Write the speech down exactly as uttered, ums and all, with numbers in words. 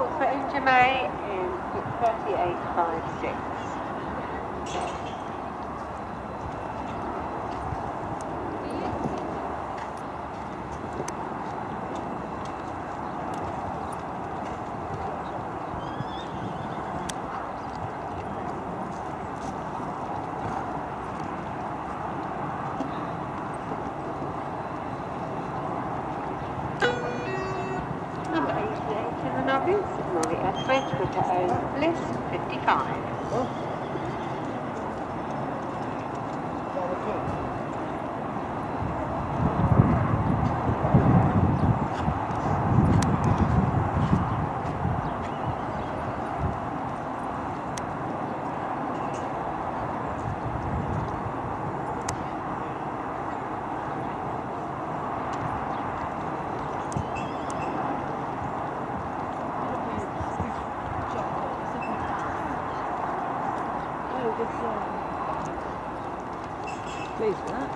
Short for Injamay is thirty-eight fifty-six. Number eighty-eight in the novice, Molly Etheridge with her own Bliss, fifty-five. Pleased with that.